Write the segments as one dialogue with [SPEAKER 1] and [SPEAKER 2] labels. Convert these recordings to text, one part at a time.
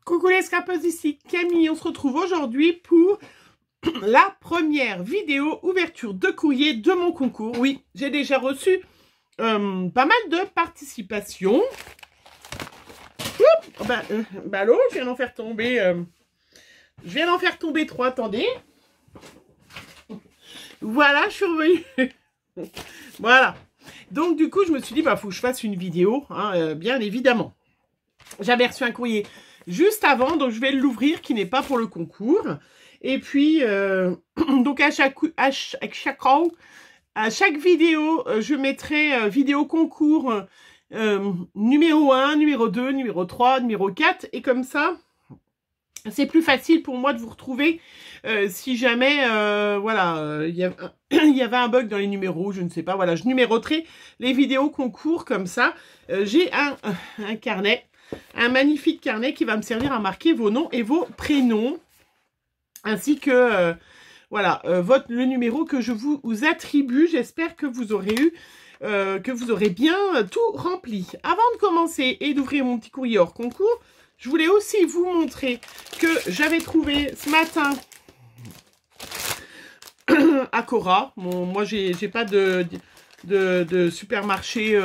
[SPEAKER 1] Coucou les scrapeuses, ici Camille. On se retrouve aujourd'hui pour la première vidéo ouverture de courrier de mon concours. Oui, j'ai déjà reçu pas mal de participations. Allô, je viens d'en faire tomber. Je viens d'en faire tomber 3, attendez. Voilà, je suis revenue. Voilà. Donc du coup, je me suis dit, faut que je fasse une vidéo, hein, bien évidemment. J'avais reçu un courrier juste avant, donc je vais l'ouvrir, qui n'est pas pour le concours. Et puis, donc à chaque vidéo, je mettrai vidéo concours numéro 1, numéro 2, numéro 3, numéro 4. Et comme ça, c'est plus facile pour moi de vous retrouver si jamais, voilà, il y avait un bug dans les numéros, je ne sais pas. Voilà, je numéroterai les vidéos concours comme ça. J'ai un carnet. Un magnifique carnet qui va me servir à marquer vos noms et vos prénoms, ainsi que voilà le numéro que je vous attribue. J'espère que vous aurez eu, que vous aurez bien tout rempli. Avant de commencer et d'ouvrir mon petit courrier hors concours, je voulais aussi vous montrer que j'avais trouvé ce matin à Cora. Bon, moi j'ai pas de supermarché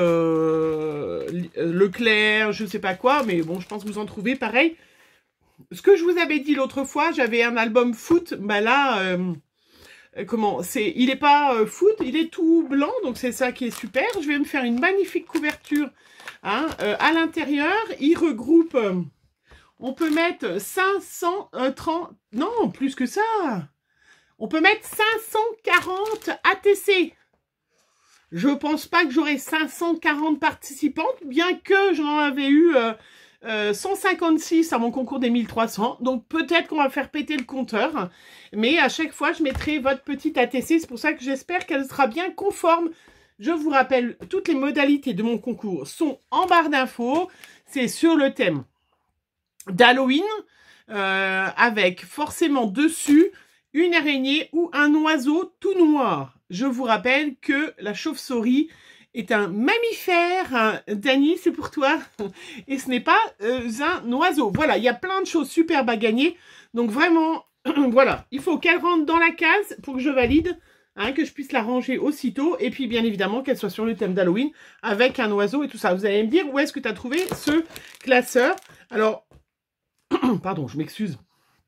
[SPEAKER 1] Leclerc, je sais pas quoi, mais bon, je pense que vous en trouvez pareil. Ce que je vous avais dit l'autre fois, j'avais un album foot, là, il est pas foot, il est tout blanc, donc c'est ça qui est super. Je vais me faire une magnifique couverture, hein, à l'intérieur. Il regroupe, on peut mettre 530, non, plus que ça. On peut mettre 540 ATC. Je pense pas que j'aurai 540 participantes, bien que j'en avais eu 156 à mon concours des 1300. Donc peut-être qu'on va faire péter le compteur. Mais à chaque fois, je mettrai votre petite ATC. C'est pour ça que j'espère qu'elle sera bien conforme. Je vous rappelle, toutes les modalités de mon concours sont en barre d'infos. C'est sur le thème d'Halloween, avec forcément dessus une araignée ou un oiseau tout noir. Je vous rappelle que la chauve-souris est un mammifère. Dany, c'est pour toi. Et ce n'est pas un oiseau. Voilà, il y a plein de choses superbes à gagner. Donc vraiment, voilà, il faut qu'elle rentre dans la case pour que je valide, hein, que je puisse la ranger aussitôt. Et puis, bien évidemment, qu'elle soit sur le thème d'Halloween avec un oiseau et tout ça. Vous allez me dire, où est-ce que tu as trouvé ce classeur? Alors, pardon, je m'excuse.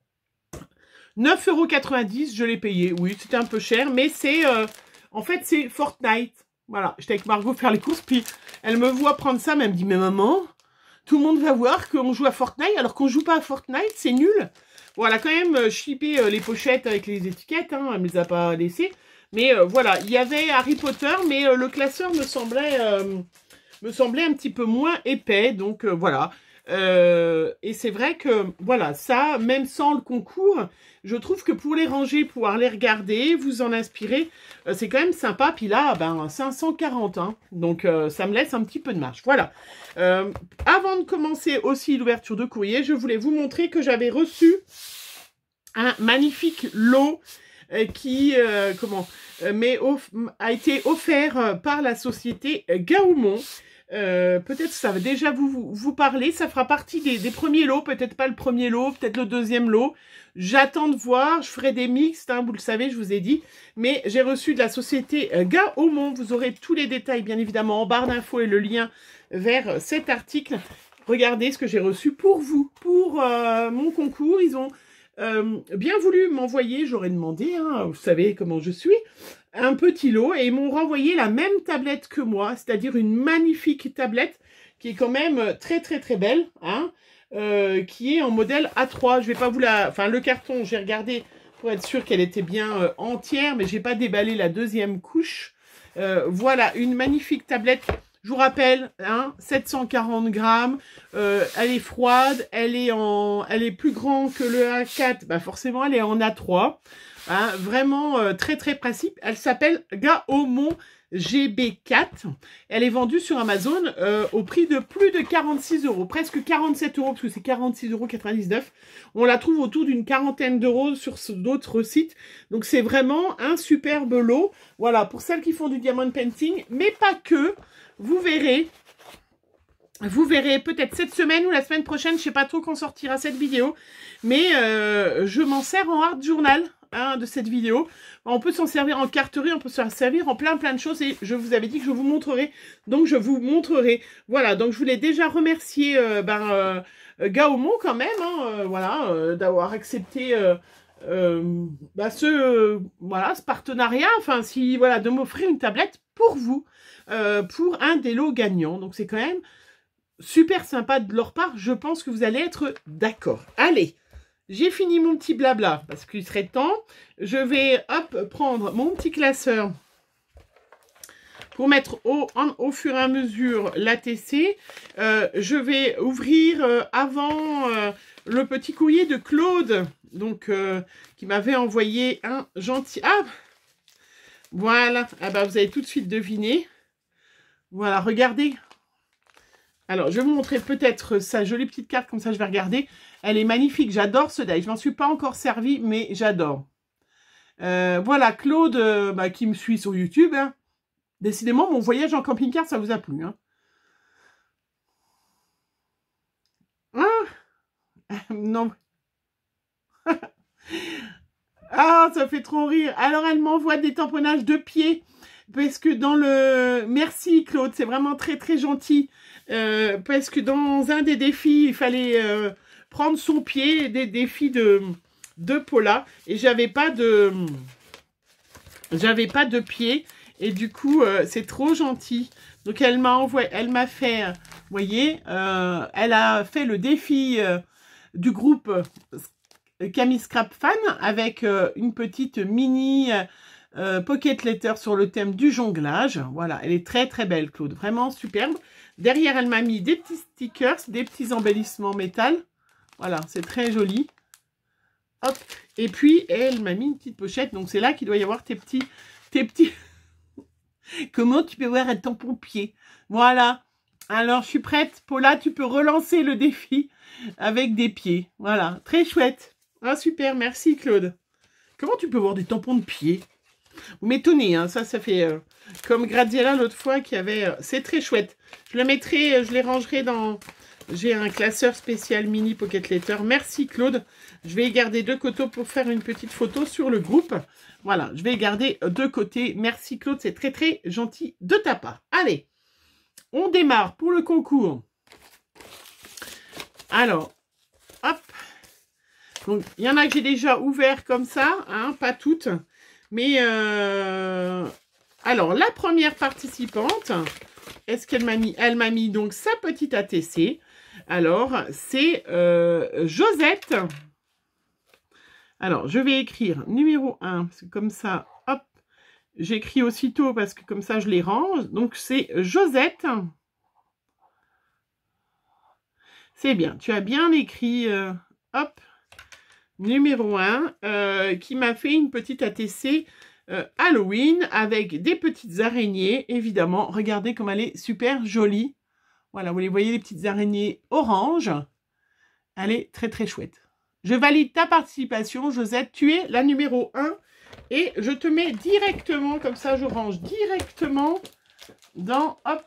[SPEAKER 1] 9,90 €, je l'ai payé. Oui, c'était un peu cher, mais c'est... en fait, c'est Fortnite. Voilà, j'étais avec Margot faire les courses, puis elle me voit prendre ça, mais elle me dit, mais maman, tout le monde va voir qu'on joue à Fortnite, alors qu'on joue pas à Fortnite, c'est nul. Voilà, quand même, shippé les pochettes avec les étiquettes, hein, elle me les a pas laissées. Mais voilà, il y avait Harry Potter, mais le classeur me semblait un petit peu moins épais, donc voilà. Et c'est vrai que, voilà, ça, même sans le concours, je trouve que pour les ranger, pouvoir les regarder, vous en inspirer, c'est quand même sympa. Puis là, 540, hein, donc ça me laisse un petit peu de marge. Voilà. Avant de commencer aussi l'ouverture de courrier, je voulais vous montrer que j'avais reçu un magnifique lot qui a été offert par la société Gaumont. Peut-être ça va déjà vous parler, ça fera partie des premiers lots, peut-être pas le premier lot, peut-être le deuxième lot. J'attends de voir, je ferai des mixtes, hein, vous le savez, je vous ai dit. Mais j'ai reçu de la société Gaumont, vous aurez tous les détails bien évidemment en barre d'infos et le lien vers cet article. Regardez ce que j'ai reçu pour vous, pour mon concours. Ils ont bien voulu m'envoyer, j'aurais demandé, hein, vous savez comment je suis, un petit lot, et ils m'ont renvoyé la même tablette que moi, c'est-à-dire une magnifique tablette qui est quand même très très très belle, hein, qui est en modèle A3. Je vais pas vous la... Enfin, le carton, j'ai regardé pour être sûr qu'elle était bien entière, mais j'ai pas déballé la deuxième couche. Voilà, une magnifique tablette. Je vous rappelle, hein, 740 grammes, elle est froide, elle est plus grande que le A4, forcément elle est en A3, hein, vraiment très très pratique. Elle s'appelle Gaumont GB4, elle est vendue sur Amazon au prix de plus de 46 €, presque 47 €, parce que c'est 46,99 €. On la trouve autour d'une quarantaine d'euros sur d'autres sites, donc c'est vraiment un superbe lot. Voilà, pour celles qui font du diamond painting, mais pas que. Vous verrez, Vous verrez peut-être cette semaine ou la semaine prochaine, je ne sais pas trop quand sortira cette vidéo, mais je m'en sers en art journal de cette vidéo. On peut s'en servir en carterie, on peut s'en servir en plein de choses et je vous avais dit que je vous montrerai, donc je vous montrerai. Voilà, donc je voulais déjà remercier Gaomon quand même, voilà, d'avoir accepté ce partenariat, enfin si voilà, de m'offrir une tablette pour vous, pour un des lots gagnants. Donc c'est quand même super sympa de leur part, je pense que vous allez être d'accord. Allez, j'ai fini mon petit blabla, parce qu'il serait temps. Je vais, hop, prendre mon petit classeur pour mettre au fur et à mesure l'ATC. Je vais ouvrir avant le petit courrier de Claude, donc qui m'avait envoyé un gentil... Ah, voilà, ah bah, vous avez tout de suite deviné. Voilà, regardez. Alors, je vais vous montrer peut-être sa jolie petite carte, comme ça je vais regarder. Elle est magnifique, j'adore ce die. Je m'en suis pas encore servi, mais j'adore. Voilà, Claude, qui me suit sur YouTube. Hein. Décidément, mon voyage en camping-car, ça vous a plu. Hein. Non. Ah, ça fait trop rire. Alors, elle m'envoie des tamponnages de pieds. Parce que dans le... Merci, Claude, c'est vraiment très, très gentil. Parce que dans un des défis, il fallait prendre son pied, des défis de Paula, et j'avais pas de pied, et du coup c'est trop gentil. Donc elle m'a envoyé, elle m'a fait, vous voyez, elle a fait le défi du groupe Camille Scrap Fan avec une petite mini pocket letter sur le thème du jonglage. Voilà, elle est très très belle, Claude, vraiment superbe. Derrière, elle m'a mis des petits stickers, des petits embellissements métal. Voilà, c'est très joli. Hop. Et puis, elle m'a mis une petite pochette. Donc, c'est là qu'il doit y avoir tes petits... Comment tu peux voir un tampon pied? Voilà. Alors, je suis prête. Paula, tu peux relancer le défi avec des pieds. Voilà, très chouette. Ah, super, merci Claude. Comment tu peux voir des tampons de pied? Vous m'étonnez, hein, ça fait comme Graziella l'autre fois qui avait... c'est très chouette. Je le mettrai, je les rangerai dans... J'ai un classeur spécial mini pocket letter. Merci Claude. Je vais garder de côté pour faire une petite photo sur le groupe. Voilà, je vais garder de côté. Merci Claude, c'est très très gentil de ta part. Allez, on démarre pour le concours. Alors, hop. Donc, il y en a que j'ai déjà ouvert comme ça, hein, pas toutes. Mais, alors, la première participante, est-ce qu'elle m'a mis? Elle m'a mis donc sa petite ATC. Alors, c'est Josette. Alors, je vais écrire numéro 1, parce que comme ça, hop, j'écris aussitôt parce que comme ça, je les range. Donc, c'est Josette. C'est bien, tu as bien écrit, hop, numéro 1, qui m'a fait une petite ATC Halloween avec des petites araignées, évidemment. Regardez comme elle est super jolie. Voilà, vous les voyez, les petites araignées orange. Elle est très, très chouette. Je valide ta participation, Josette. Tu es la numéro 1. Et je te mets directement, comme ça, je range directement dans... Hop.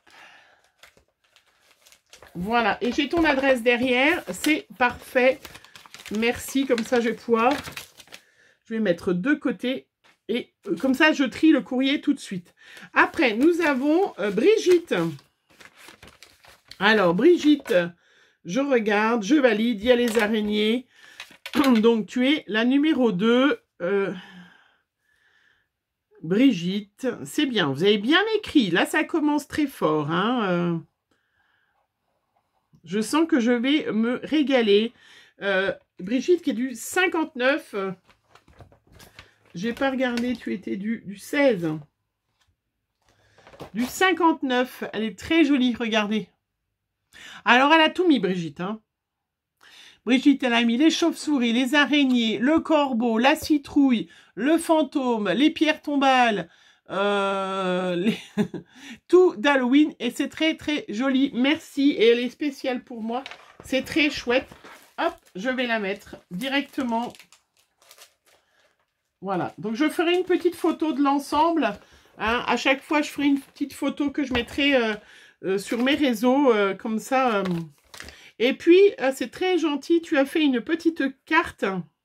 [SPEAKER 1] Voilà. Et j'ai ton adresse derrière. C'est parfait. Merci. Comme ça, je vais pouvoir... Je vais mettre de côté. Et comme ça, je trie le courrier tout de suite. Après, nous avons Brigitte. Alors, Brigitte, je regarde, je valide, il y a les araignées. Donc, tu es la numéro 2. Brigitte, c'est bien, vous avez bien écrit. Là, ça commence très fort. Hein, je sens que je vais me régaler. Brigitte qui est du 59. J'ai pas regardé, tu étais du 16. Du 59. Elle est très jolie, regardez. Alors, elle a tout mis, Brigitte. Hein. Brigitte, elle a mis les chauves-souris, les araignées, le corbeau, la citrouille, le fantôme, les pierres tombales, tout d'Halloween. Et c'est très, très joli. Merci. Et elle est spéciale pour moi. C'est très chouette. Hop, je vais la mettre directement. Voilà. Donc, je ferai une petite photo de l'ensemble. Hein. À chaque fois, je ferai une petite photo que je mettrai... sur mes réseaux, comme ça. Et puis, c'est très gentil, tu as fait une petite carte.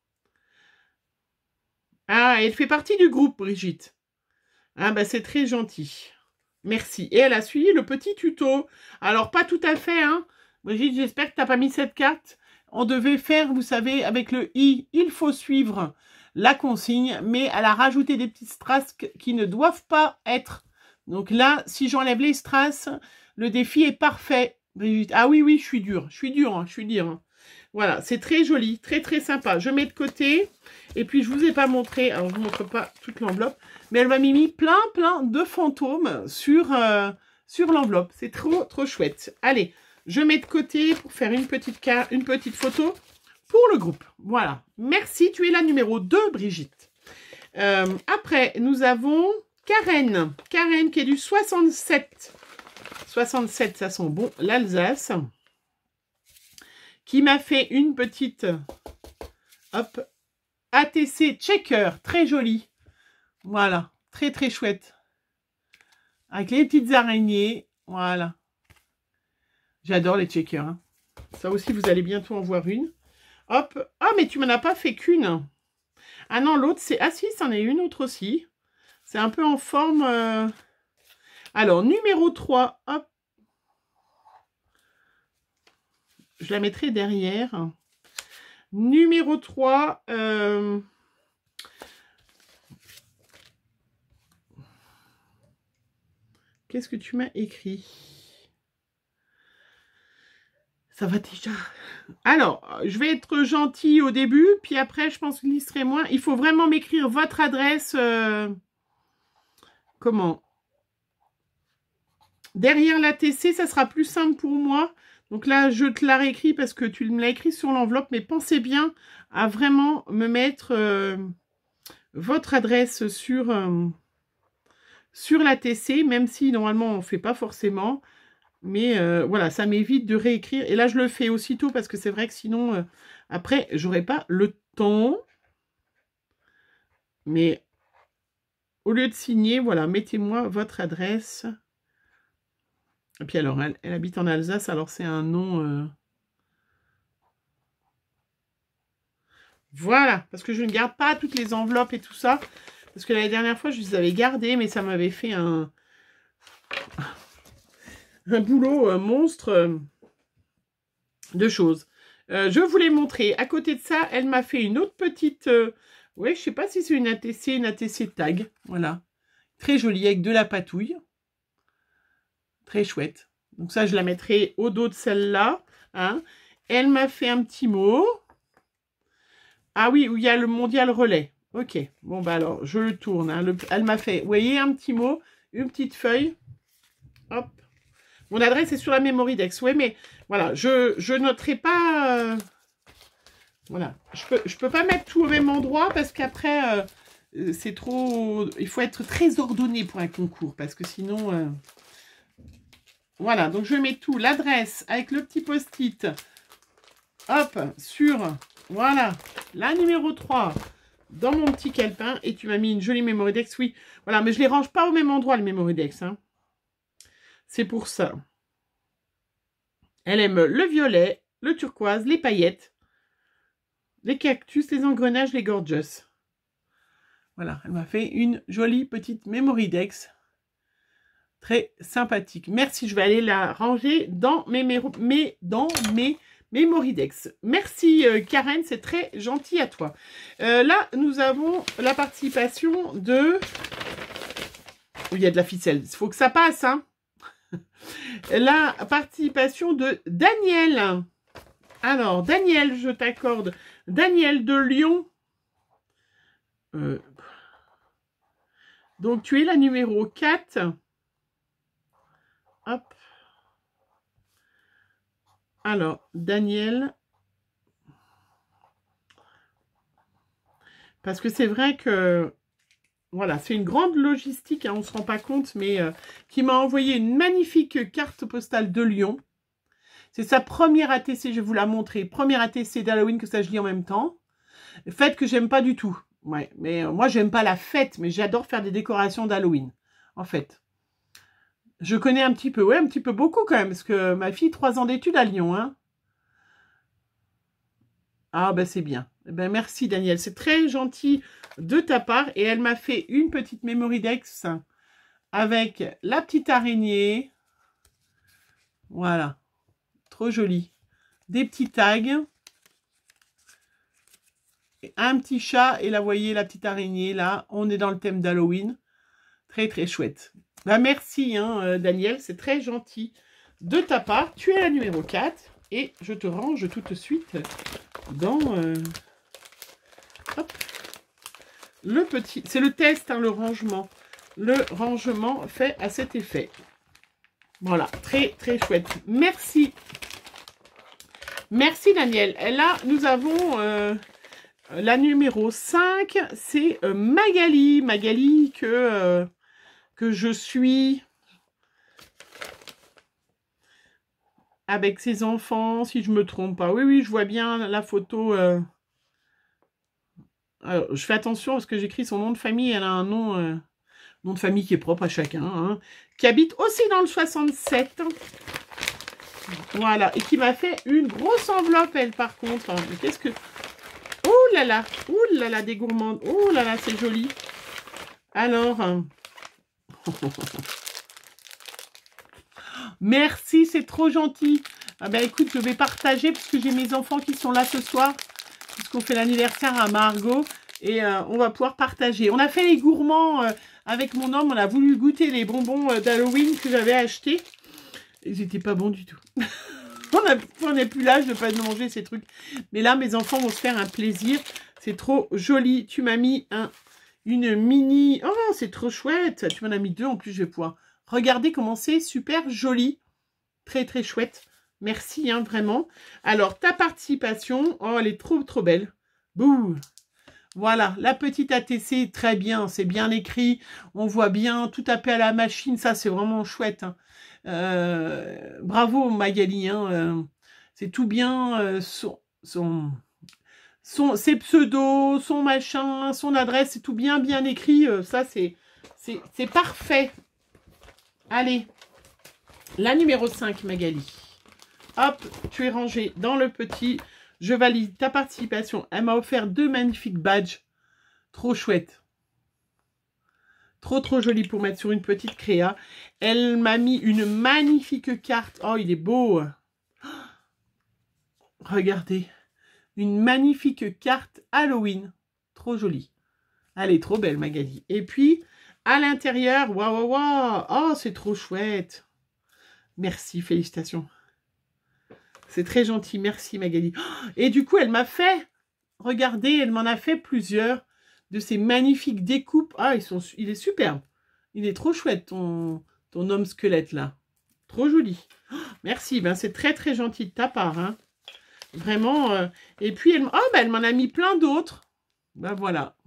[SPEAKER 1] Ah, elle fait partie du groupe, Brigitte. Ah, bah c'est très gentil. Merci. Et elle a suivi le petit tuto. Alors, pas tout à fait, hein. Brigitte, j'espère que tu n'as pas mis cette carte. On devait faire, vous savez, avec le i, il faut suivre la consigne, mais elle a rajouté des petites strass qui ne doivent pas être. Donc là, si j'enlève les strass, le défi est parfait, Brigitte. Ah oui, oui, je suis dure, hein, je suis dure. Hein. Voilà, c'est très joli, très très sympa. Je mets de côté, et puis je vous ai pas montré, alors je vous montre pas toute l'enveloppe, mais elle m'a mis plein de fantômes sur l'enveloppe. C'est trop chouette. Allez, je mets de côté pour faire une petite photo pour le groupe. Voilà. Merci, tu es la numéro 2, Brigitte. Après, nous avons Karen. Karen qui est du 67. 67, ça sent bon. L'Alsace. Qui m'a fait une petite hop, ATC checker. Très jolie. Voilà. Très chouette. Avec les petites araignées. Voilà. J'adore les checkers. Hein. Ça aussi, vous allez bientôt en voir une. Hop. Ah, mais tu m'en as pas fait qu'une. Ah non, l'autre, c'est... Ah si, c'en est une autre aussi. C'est un peu en forme... Alors, numéro 3. Hop. Je la mettrai derrière. Numéro 3. Qu'est-ce que tu m'as écrit? Ça va déjà. Alors, je vais être gentille au début, puis après, je pense que je serai moins. Il faut vraiment m'écrire votre adresse. Comment? Derrière la TC, ça sera plus simple pour moi. Donc là, je te la réécris parce que tu me l'as écrit sur l'enveloppe, mais pensez bien à vraiment me mettre votre adresse sur la TC, même si normalement on ne fait pas forcément. Mais voilà, ça m'évite de réécrire. Et là, je le fais aussitôt parce que c'est vrai que sinon, après, j'aurai pas le temps. Mais au lieu de signer, voilà, mettez-moi votre adresse. Et puis alors, elle habite en Alsace, alors c'est un nom... Voilà, parce que je ne garde pas toutes les enveloppes et tout ça. Parce que la dernière fois, je les avais gardées, mais ça m'avait fait un boulot monstre de choses. Je vous l'ai montré. À côté de ça, elle m'a fait une autre petite... ouais, je sais pas si c'est une ATC tag. Voilà. Très jolie, avec de la patouille. Très chouette. Donc ça, je la mettrai au dos de celle-là. Hein. Elle m'a fait un petit mot. Ah oui, où il y a le mondial relais. Ok. Bon, bah alors, je le tourne. Hein. Elle m'a fait, vous voyez, un petit mot, une petite feuille. Hop. Mon adresse est sur la Mémoridex. Oui, mais voilà, je noterai pas... voilà. Je peux pas mettre tout au même endroit parce qu'après, c'est trop... Il faut être très ordonné pour un concours parce que sinon... Voilà, donc je mets tout. L'adresse avec le petit post-it. Hop, sur... Voilà, la numéro 3 dans mon petit calepin. Et tu m'as mis une jolie Mémoridex, oui. Voilà, mais je ne les range pas au même endroit, le Mémoridex. Hein. C'est pour ça. Elle aime le violet, le turquoise, les paillettes, les cactus, les engrenages, les gorgeous. Voilà, elle m'a fait une jolie petite Mémoridex. Très sympathique. Merci, je vais aller la ranger dans mes Mémoridex. Merci Karen, c'est très gentil à toi. Là, nous avons la participation de... Il y a de la ficelle, il faut que ça passe. Hein. La participation de Daniel. Alors, Daniel, je t'accorde. Daniel de Lyon. Donc, tu es la numéro 4. Hop. Alors, Daniel, parce que c'est vrai que, voilà, c'est une grande logistique, hein, on ne se rend pas compte, mais qui m'a envoyé une magnifique carte postale de Lyon. C'est sa première ATC, je vais vous la montrer. Première ATC d'Halloween, que ça je lis en même temps. Fête que j'aime pas du tout. Ouais, mais moi, j'aime pas la fête, mais j'adore faire des décorations d'Halloween, en fait. Je connais un petit peu, ouais, un petit peu beaucoup quand même, parce que ma fille, 3 ans d'études à Lyon, hein. Ah, ben c'est bien. Eh ben, merci, Daniel. C'est très gentil de ta part. Et elle m'a fait une petite Memory Dex avec la petite araignée. Voilà. Trop joli. Des petits tags. Un petit chat. Et là, vous voyez, la petite araignée, là. On est dans le thème d'Halloween. Très, très chouette. Ben, merci, hein, Daniel. C'est très gentil de ta part. Tu es la numéro 4. Et je te range tout de suite dans... hop. Le petit... C'est le test, hein, le rangement. Le rangement fait à cet effet. Voilà, très, très chouette. Merci. Merci, Daniel. Et là, nous avons la numéro 5. C'est Magali. Magali que je suis avec ses enfants, si je me trompe pas. Oui, oui, je vois bien la photo. Alors, je fais attention parce que j'écris son nom de famille. Elle a un nom de famille qui est propre à chacun. Hein, qui habite aussi dans le 67. Voilà. Et qui m'a fait une grosse enveloppe, elle, par contre. Mais qu'est-ce que... Ouh là là, des gourmandes. Ouh là là, c'est joli. Alors... merci, c'est trop gentil. Ah ben écoute, je vais partager parce que j'ai mes enfants qui sont là ce soir. Puisqu'on fait l'anniversaire à Margot. Et on va pouvoir partager. On a fait les gourmands avec mon homme. On a voulu goûter les bonbons d'Halloween que j'avais achetés. Ils n'étaient pas bons du tout. on n'est plus l'âge de ne pas manger ces trucs. Mais là, mes enfants vont se faire un plaisir. C'est trop joli. Tu m'as mis une mini... Oh, c'est trop chouette. Tu m'en as mis 2 en plus, je vais pouvoir regarder comment c'est super joli. Très, très chouette. Merci, hein, vraiment. Alors, ta participation. Oh, elle est trop, trop belle. Bouh. Voilà, la petite ATC, très bien, c'est bien écrit, on voit bien, tout tapé à la machine, ça c'est vraiment chouette. Hein. Bravo Magali, hein, c'est tout bien, ses pseudos, son machin, son adresse, c'est tout bien écrit, ça c'est parfait. Allez, la numéro 5 Magali, hop, tu es rangée dans le petit... Je valide ta participation. Elle m'a offert 2 magnifiques badges. Trop chouette. Trop, trop joli pour mettre sur une petite créa. Elle m'a mis une magnifique carte. Oh, il est beau. Regardez. Une magnifique carte Halloween. Trop jolie. Elle est trop belle, Magali. Et puis, à l'intérieur, waouh, waouh, waouh. Oh, c'est trop chouette. Merci, félicitations. C'est très gentil, merci Magali. Et du coup, elle m'a fait, regardez, elle m'en a fait plusieurs de ces magnifiques découpes. Ah, il est superbe. Il est trop chouette, ton homme squelette là. Trop joli. Merci, ben, c'est très très gentil de ta part. Hein. Vraiment. Et puis, elle m'en a mis plein d'autres. Ben voilà.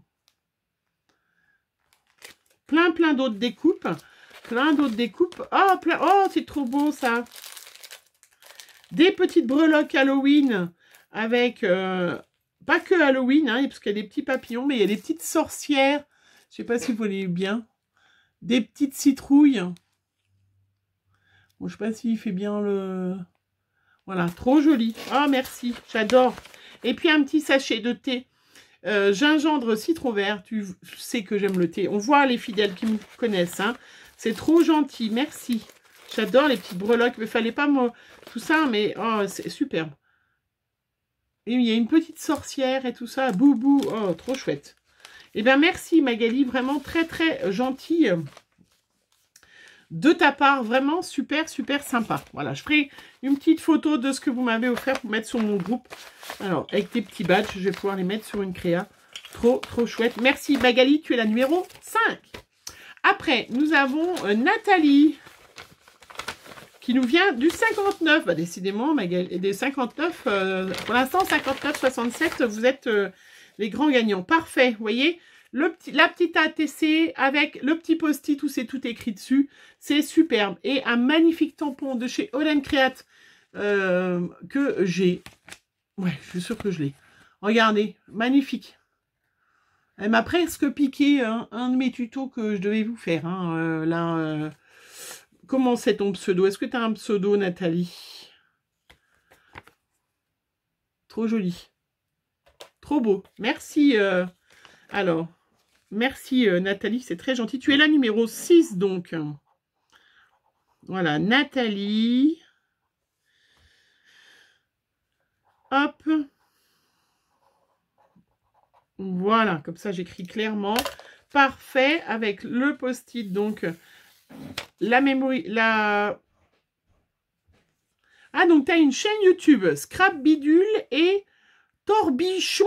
[SPEAKER 1] Plein d'autres découpes. Plein d'autres découpes. Oh, oh, c'est trop beau ça. Des petites breloques Halloween avec, pas que Halloween, hein, parce qu'il y a des petits papillons, mais il y a des petites sorcières. Je ne sais pas si vous voyez bien. Des petites citrouilles. Bon, je ne sais pas s'il fait bien le... Voilà, trop joli. Ah, merci, j'adore. Et puis un petit sachet de thé. Gingembre, citron vert. Tu sais que j'aime le thé. On voit les fidèles qui me connaissent. Hein. C'est trop gentil, merci. J'adore les petites breloques. Il ne fallait pas tout ça, mais oh, c'est superbe. Et il y a une petite sorcière et tout ça. Boubou. Oh, trop chouette. Eh bien, merci Magali. Vraiment très, très gentille de ta part. Vraiment super, super sympa. Voilà, je ferai une petite photo de ce que vous m'avez offert pour mettre sur mon groupe. Alors, avec tes petits badges, je vais pouvoir les mettre sur une créa. Trop, trop chouette. Merci Magali, tu es la numéro 5. Après, nous avons Nathalie. Qui nous vient du 59. Bah, décidément, Magali, des 59, pour l'instant, 59, 67, vous êtes les grands gagnants. Parfait, vous voyez, la petite ATC avec le petit post-it où c'est tout écrit dessus. C'est superbe. Et un magnifique tampon de chez Olen Create que j'ai. Ouais, je suis sûre que je l'ai. Regardez, magnifique. Elle m'a presque piqué un de mes tutos que je devais vous faire. Hein, là... comment c'est ton pseudo? Est-ce que tu as un pseudo, Nathalie? Trop joli. Trop beau. Merci. Alors, merci Nathalie, c'est très gentil. Tu es la numéro 6 donc. Voilà, Nathalie. Hop. Voilà, comme ça j'écris clairement. Parfait, avec le post-it, donc la mémoire, la... Ah, donc tu as une chaîne YouTube, Scrap Bidule et Torbichon.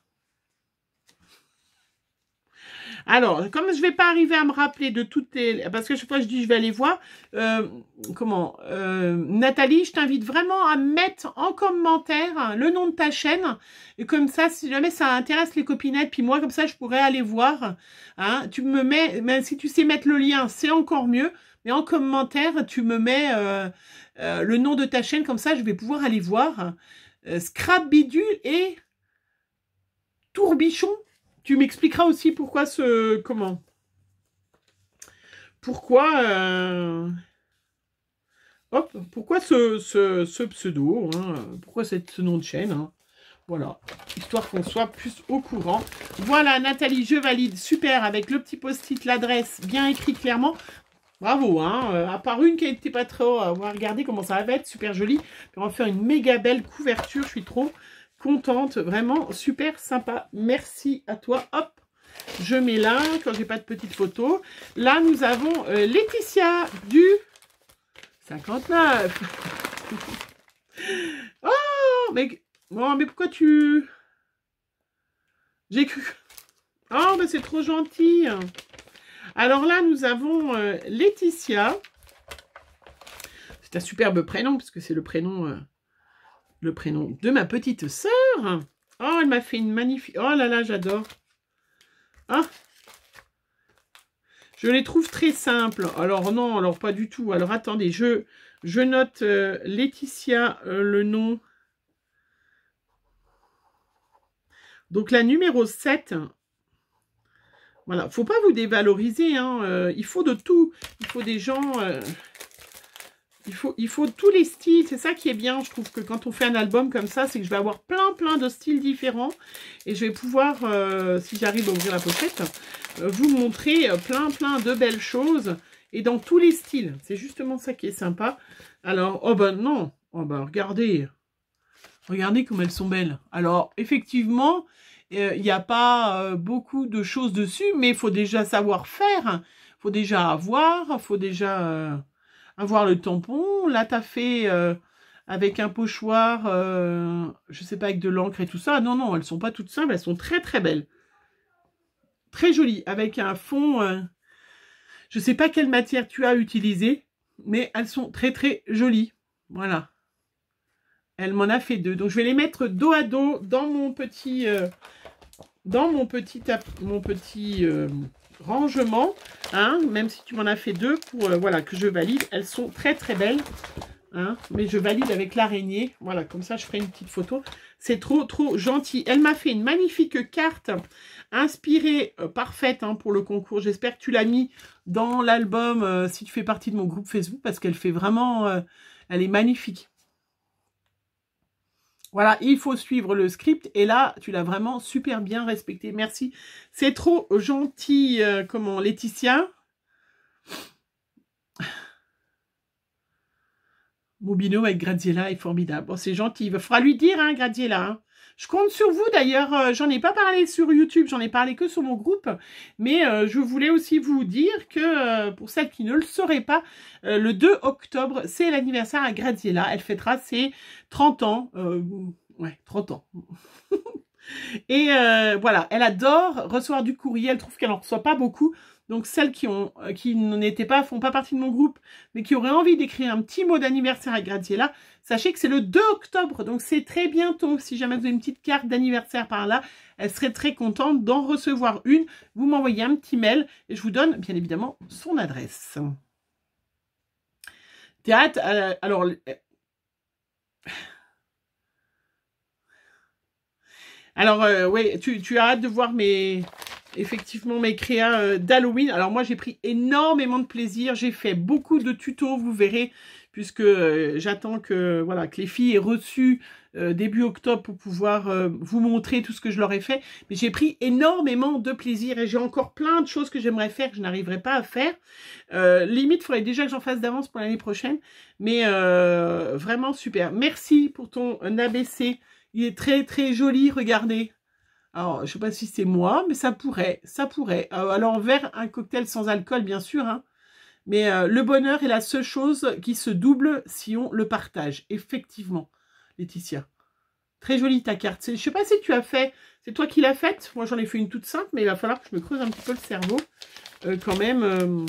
[SPEAKER 1] Alors, comme je ne vais pas arriver à me rappeler de toutes les... Parce que chaque fois je dis je vais aller voir. Nathalie, je t'invite vraiment à mettre en commentaire le nom de ta chaîne. Et comme ça, si jamais ça intéresse les copinettes, puis moi, comme ça, je pourrais aller voir. Hein, tu me mets... Mais si tu sais mettre le lien, c'est encore mieux. Mais en commentaire, tu me mets le nom de ta chaîne. Comme ça, je vais pouvoir aller voir. Scrap Bidule et Tourbichon. Tu m'expliqueras aussi pourquoi ce... Comment? Pourquoi... Hop, pourquoi ce pseudo, hein, pourquoi ce nom de chaîne, hein, voilà, histoire qu'on soit plus au courant. Voilà, Nathalie, je valide, super, avec le petit post-it, l'adresse, bien écrit clairement. Bravo, hein, à part une qui n'était pas trop... on va regarder comment ça va être, super joli. Puis on va faire une méga belle couverture, je suis trop... contente, vraiment super sympa. Merci à toi. Hop, je mets là quand j'ai pas de petite photo. Là, nous avons Laetitia du 59. Oh, mais bon, mais pourquoi tu... J'ai cru... Oh, mais c'est trop gentil. Alors là, nous avons Laetitia. C'est un superbe prénom, puisque c'est le prénom de ma petite sœur. Oh, elle m'a fait une magnifique... Oh là là, j'adore. Ah, je les trouve très simples. Alors non, alors pas du tout. Alors attendez, je note Laetitia, le nom. Donc la numéro 7. Voilà, faut pas vous dévaloriser. Hein. Il faut de tout. Il faut des gens... Il faut tous les styles, c'est ça qui est bien, je trouve que quand on fait un album comme ça, c'est que je vais avoir plein de styles différents et je vais pouvoir, si j'arrive à ouvrir la pochette, vous montrer plein de belles choses et dans tous les styles. C'est justement ça qui est sympa. Alors, oh ben non, oh ben regardez comme elles sont belles. Alors, effectivement, il n'y a pas beaucoup de choses dessus, mais il faut déjà savoir faire, il faut déjà avoir, il faut déjà... avoir le tampon. Là, tu as fait avec un pochoir, je sais pas, avec de l'encre et tout ça. Non, non, elles sont pas toutes simples, elles sont très belles. Très jolies, avec un fond, je sais pas quelle matière tu as utilisé, mais elles sont très jolies. Voilà. Elle m'en a fait 2. Donc, je vais les mettre dos à dos dans mon petit... rangement, hein, même si tu m'en as fait 2 pour voilà, que je valide. Elles sont très belles, hein, mais je valide avec l'araignée. Voilà, comme ça je ferai une petite photo. C'est trop gentil. Elle m'a fait une magnifique carte inspirée, parfaite, hein, pour le concours. J'espère que tu l'as mis dans l'album si tu fais partie de mon groupe Facebook, parce qu'elle fait vraiment, elle est magnifique. Voilà, il faut suivre le script. Et là, tu l'as vraiment super bien respecté. Merci. C'est trop gentil. Comment, Laetitia? Mon binôme avec Graziella est formidable. Bon, c'est gentil. Il faudra lui dire, hein, Graziella. Hein. Je compte sur vous, d'ailleurs. J'en ai pas parlé sur YouTube. J'en ai parlé que sur mon groupe. Mais je voulais aussi vous dire que, pour celles qui ne le sauraient pas, le 2 octobre, c'est l'anniversaire à Graziella. Elle fêtera ses 30 ans. Ouais, 30 ans. Et voilà, elle adore recevoir du courrier. Elle trouve qu'elle n'en reçoit pas beaucoup. Donc celles qui n'étaient pas, font pas partie de mon groupe, mais qui auraient envie d'écrire un petit mot d'anniversaire à Graziella, sachez que c'est le 2 octobre. Donc c'est très bientôt. Si jamais vous avez une petite carte d'anniversaire par là, elle serait très contente d'en recevoir une. Vous m'envoyez un petit mail et je vous donne bien évidemment son adresse. Théâtre, alors... Alors, ouais, tu as hâte de voir mes effectivement mes créas d'Halloween. Alors moi j'ai pris énormément de plaisir, j'ai fait beaucoup de tutos, vous verrez, puisque j'attends que voilà que les filles aient reçu début octobre pour pouvoir vous montrer tout ce que je leur ai fait. Mais j'ai pris énormément de plaisir et j'ai encore plein de choses que j'aimerais faire que je n'arriverai pas à faire. Limite, il faudrait déjà que j'en fasse d'avance pour l'année prochaine. Mais vraiment super. Merci pour ton ABC. Il est très très joli, regardez. Alors, je sais pas si c'est moi, mais ça pourrait, ça pourrait. Alors, vers un cocktail sans alcool, bien sûr, hein. Mais le bonheur est la seule chose qui se double si on le partage. Effectivement, Laetitia. Très jolie ta carte. Je sais pas si tu as fait, c'est toi qui l'as faite. Moi, j'en ai fait une toute simple, mais il va falloir que je me creuse un petit peu le cerveau quand même.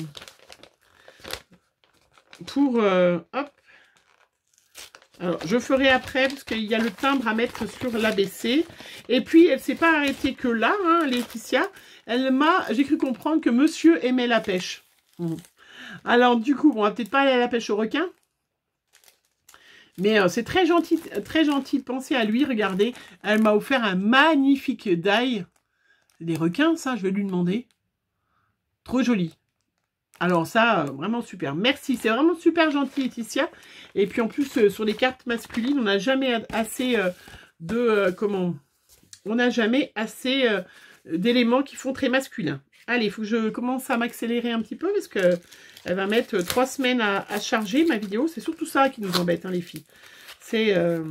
[SPEAKER 1] Pour, hop. Alors, je ferai après, parce qu'il y a le timbre à mettre sur l'ABC. Et puis, elle ne s'est pas arrêtée que là, hein, Laetitia. J'ai cru comprendre que monsieur aimait la pêche. Alors, du coup, on va peut-être pas aller à la pêche au requin. Mais c'est très gentil de penser à lui. Regardez, elle m'a offert un magnifique die. C'est des requins, ça, je vais lui demander. Trop joli. Alors ça, vraiment super. Merci, c'est vraiment super gentil, Laetitia. Et puis en plus, sur les cartes masculines, on n'a jamais assez on n'a jamais assez d'éléments qui font très masculin. Allez, il faut que je commence à m'accélérer un petit peu parce que elle va mettre 3 semaines à charger ma vidéo. C'est surtout ça qui nous embête, hein, les filles. C'est...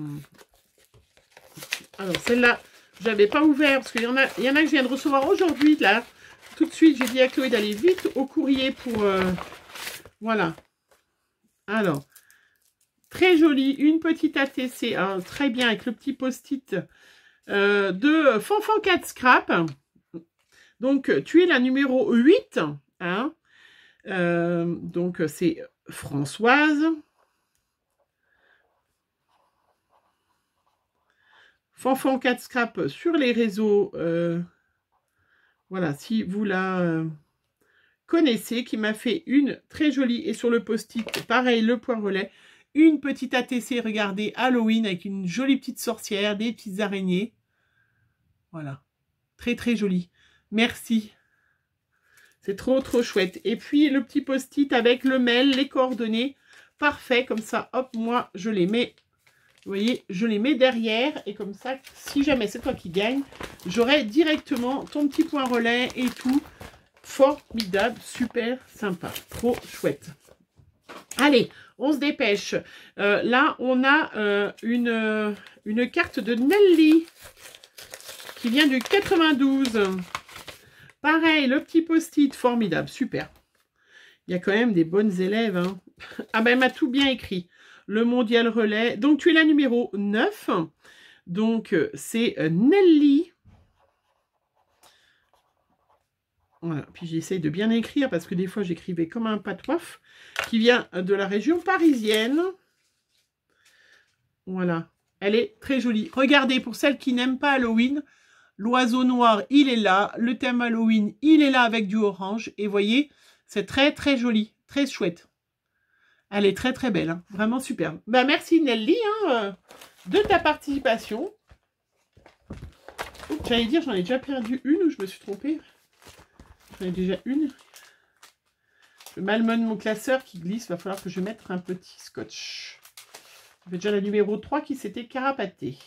[SPEAKER 1] Alors, celle-là, je n'avais pas ouvert parce qu'il y en a que je viens de recevoir aujourd'hui, là. Tout de suite, j'ai dit à Chloé d'aller vite au courrier pour... voilà. Alors, très jolie, une petite ATC, hein, très bien, avec le petit post-it de Fanfan 4 Scrap. Donc, tu es la numéro 8. Hein. Donc, c'est Françoise. Fanfan 4 Scrap sur les réseaux... voilà, si vous la connaissez, qui m'a fait une très jolie, et sur le post-it, pareil, le poirelet, une petite ATC, regardez, Halloween, avec une jolie petite sorcière, des petites araignées. Voilà, très très joli. Merci. C'est trop trop chouette. Et puis, le petit post-it avec le mail, les coordonnées, parfait, comme ça, hop, moi, je les mets... Vous voyez, je les mets derrière et comme ça, si jamais c'est toi qui gagne, j'aurai directement ton petit point relais et tout. Formidable, super sympa, trop chouette. Allez, on se dépêche. Là, on a une carte de Nelly qui vient du 92. Pareil, le petit post-it, formidable, super. Il y a quand même des bonnes élèves. Hein. Ah ben, elle m'a tout bien écrit. Le mondial relais. Donc, tu es la numéro 9. Donc, c'est Nelly. Voilà. Puis, j'essaye de bien écrire parce que des fois, j'écrivais comme un patoif. Qui vient de la région parisienne. Voilà. Elle est très jolie. Regardez, pour celles qui n'aiment pas Halloween, l'oiseau noir, il est là. Le thème Halloween, il est là avec du orange. Et voyez, c'est très, très joli. Très chouette. Elle est très très belle, hein. Vraiment superbe. Bah, merci Nelly hein, de ta participation. J'allais dire, j'en ai déjà perdu une ou je me suis trompée. J'en ai déjà une. Je malmène mon classeur qui glisse. Il va falloir que je mette un petit scotch. J'avais déjà la numéro 3 qui s'était carapatée.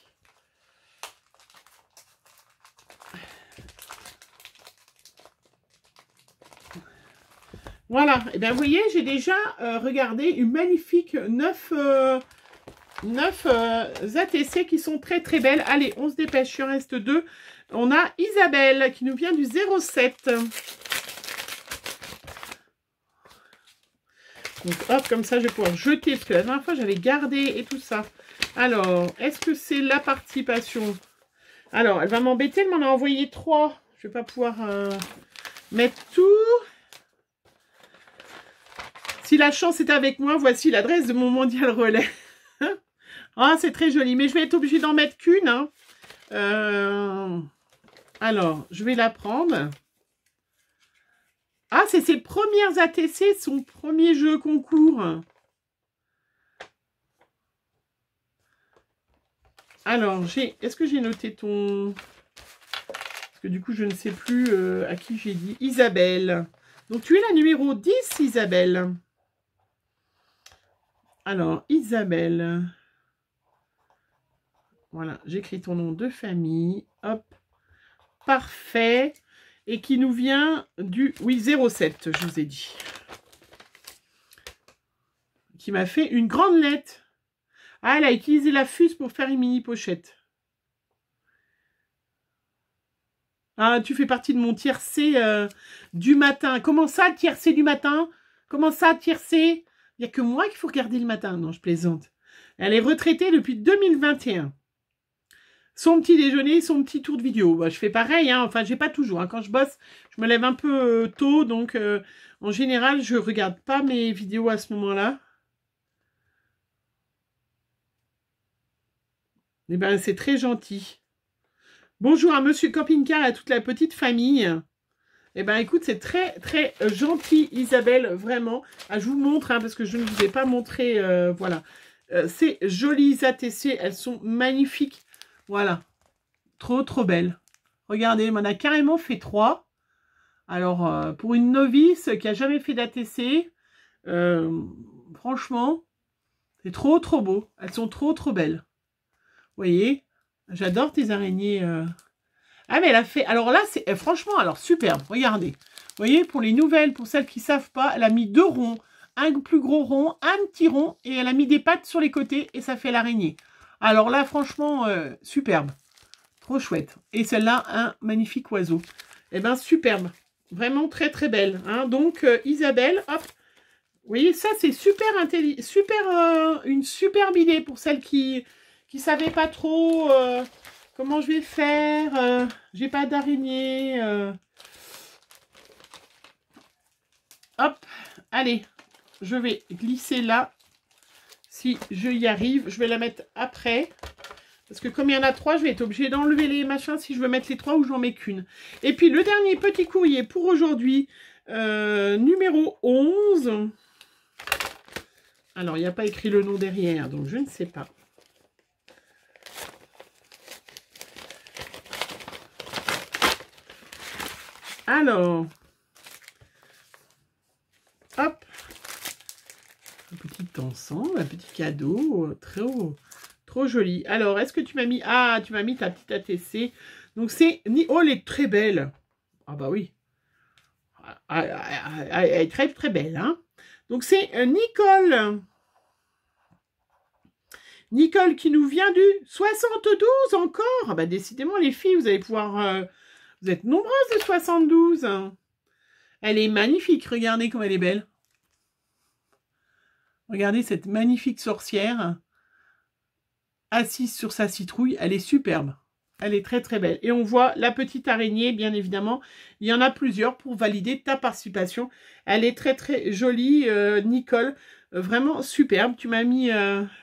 [SPEAKER 1] Voilà, et bien vous voyez, j'ai déjà regardé une magnifique 9 ATC qui sont très très belles. Allez, on se dépêche, il en reste 2. On a Isabelle qui nous vient du 07. Donc hop, comme ça je vais pouvoir jeter, parce que la dernière fois j'avais gardé et tout ça. Alors, est-ce que c'est la participation? Alors, elle va m'embêter, elle m'en a envoyé 3. Je ne vais pas pouvoir mettre tout. Si la chance est avec moi, voici l'adresse de mon mondial relais. Ah, c'est très joli, mais je vais être obligée d'en mettre qu'une. Hein. Alors, je vais la prendre. Ah, c'est ses premières ATC, son premier jeu concours. Alors, est-ce que j'ai noté ton... que du coup, je ne sais plus à qui j'ai dit. Isabelle. Donc, tu es la numéro 10, Isabelle. Alors, Isabelle. Voilà, j'écris ton nom de famille. Hop. Parfait. Et qui nous vient du... Oui, 07, je vous ai dit. Qui m'a fait une grande lettre. Ah, elle a utilisé la fuse pour faire une mini pochette. Ah, tu fais partie de mon tiercé du matin. Comment ça, tiercé du matin? Comment ça, tiercé? Il n'y a que moi qu'il faut regarder le matin. Non, je plaisante. Elle est retraitée depuis 2021. Son petit déjeuner, son petit tour de vidéo. Bah, je fais pareil, hein. Enfin, j'ai pas toujours. Hein. Quand je bosse, je me lève un peu tôt. Donc, en général, je regarde pas mes vidéos à ce moment-là. Eh ben, c'est très gentil. Bonjour à Monsieur Camping-Car et à toute la petite famille. Eh ben, écoute, c'est très, très gentil, Isabelle, vraiment. Ah, je vous montre, hein, parce que je ne vous ai pas montré, voilà. Ces jolies ATC, elles sont magnifiques. Voilà. Trop, trop belles. Regardez, on en a carrément fait 3. Alors, pour une novice qui n'a jamais fait d'ATC, franchement, c'est trop, trop beau. Elles sont trop, trop belles. Vous voyez, j'adore tes araignées. Ah, mais elle a fait... Alors là, c'est franchement, alors superbe. Regardez. Vous voyez, pour les nouvelles, pour celles qui ne savent pas, elle a mis 2 ronds. Un plus gros rond, un petit rond. Et elle a mis des pattes sur les côtés et ça fait l'araignée. Alors là, franchement, superbe. Trop chouette. Et celle-là, un magnifique oiseau. Eh bien, superbe. Vraiment très, très belle. Hein. Donc, Isabelle, hop. Vous voyez, ça, c'est super intelligent. Une superbe idée pour celles qui ne savaient pas trop comment je vais faire. J'ai pas d'araignée. Hop. Allez. Je vais glisser là. Si je y arrive, je vais la mettre après. Parce que comme il y en a 3, je vais être obligée d'enlever les machins si je veux mettre les 3 ou j'en mets qu'une. Et puis le dernier petit courrier pour aujourd'hui, numéro 11. Alors, il n'y a pas écrit le nom derrière, donc je ne sais pas. Alors, hop. Un petit ensemble, un petit cadeau, trop joli. Alors, est-ce que tu m'as mis... Ah, tu m'as mis ta petite ATC. Donc, c'est... Oh, elle est très belle. Ah, bah oui. Elle est très, très belle, hein. Donc, c'est Nicole. Nicole qui nous vient du 72 encore. Ah, bah, décidément, les filles, vous allez pouvoir... Vous êtes nombreuses de 72. Elle est magnifique. Regardez comme elle est belle. Regardez cette magnifique sorcière assise sur sa citrouille. Elle est superbe. Elle est très très belle. Et on voit la petite araignée, bien évidemment. Il y en a plusieurs pour valider ta participation. Elle est très très jolie, Nicole. Vraiment superbe. Tu m'as mis...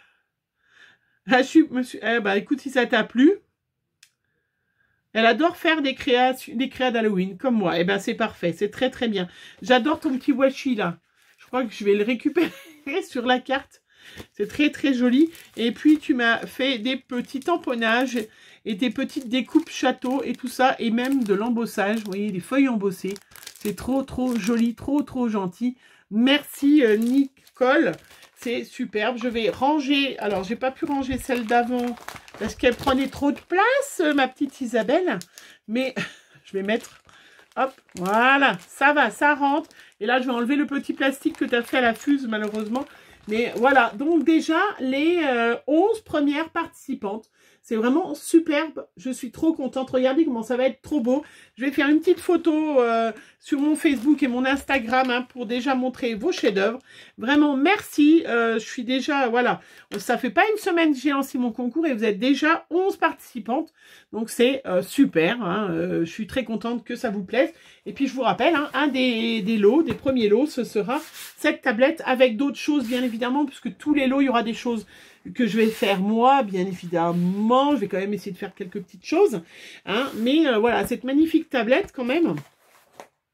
[SPEAKER 1] bah écoute, si ça t'a plu. Elle adore faire des créas d'Halloween, comme moi. Eh ben c'est parfait. C'est très très bien. J'adore ton petit washi là. Je crois que je vais le récupérer sur la carte. C'est très très joli. Et puis tu m'as fait des petits tamponnages et des petites découpes château et tout ça. Et même de l'embossage. Vous voyez, des feuilles embossées. C'est trop trop joli, trop trop gentil. Merci Nicole. C'est superbe. Je vais ranger. Alors, j'ai pas pu ranger celle d'avant parce qu'elle prenait trop de place, ma petite Isabelle. Mais je vais mettre... Hop, voilà, ça va, ça rentre. Et là, je vais enlever le petit plastique que tu as fait à la fuse, malheureusement. Mais voilà, donc déjà, les 11 premières participantes. C'est vraiment superbe. Je suis trop contente. Regardez comment ça va être trop beau. Je vais faire une petite photo sur mon Facebook et mon Instagram hein, pour déjà montrer vos chefs-d'œuvre. Vraiment, merci. Je suis déjà, voilà. Ça fait pas une semaine que j'ai lancé mon concours et vous êtes déjà 11 participantes. Donc, c'est super. Hein, je suis très contente que ça vous plaise. Et puis, je vous rappelle, hein, un des lots, des premiers lots, ce sera cette tablette avec d'autres choses, bien évidemment, puisque tous les lots, il y aura des choses que je vais faire moi, bien évidemment. Je vais quand même essayer de faire quelques petites choses. Hein, mais voilà, cette magnifique tablette quand même.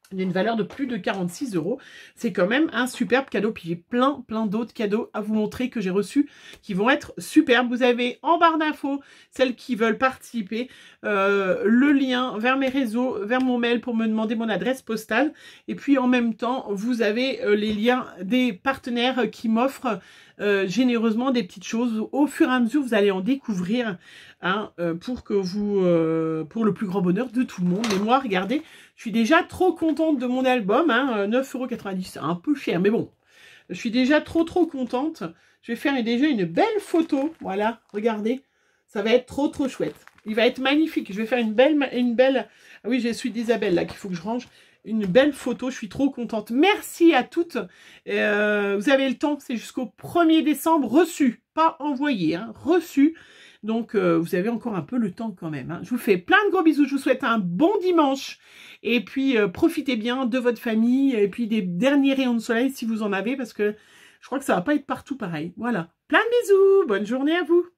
[SPEAKER 1] Il y a une valeur de plus de 46 €. C'est quand même un superbe cadeau. Puis j'ai plein d'autres cadeaux à vous montrer que j'ai reçus qui vont être superbes. Vous avez en barre d'infos, celles qui veulent participer, le lien vers mes réseaux, vers mon mail pour me demander mon adresse postale. Et puis en même temps, vous avez les liens des partenaires qui m'offrent généreusement des petites choses. Au fur et à mesure, vous allez en découvrir hein, pour pour le plus grand bonheur de tout le monde. Mais moi, regardez, je suis déjà trop contente de mon album. Hein, 9,90 €, c'est un peu cher, mais bon, je suis déjà trop contente. Je vais faire déjà une belle photo. Voilà, regardez, ça va être trop chouette. Il va être magnifique. Je vais faire une belle. Ah oui, j'ai celui d'Isabelle là qu'il faut que je range. Une belle photo, je suis trop contente. Merci à toutes. Vous avez le temps, c'est jusqu'au 1er décembre. Reçu, pas envoyé, hein, reçu. Donc, vous avez encore un peu le temps quand même. Hein. Je vous fais plein de gros bisous. Je vous souhaite un bon dimanche. Et puis, profitez bien de votre famille. Et puis, des derniers rayons de soleil si vous en avez. Parce que je crois que ça va pas être partout pareil. Voilà. Plein de bisous. Bonne journée à vous.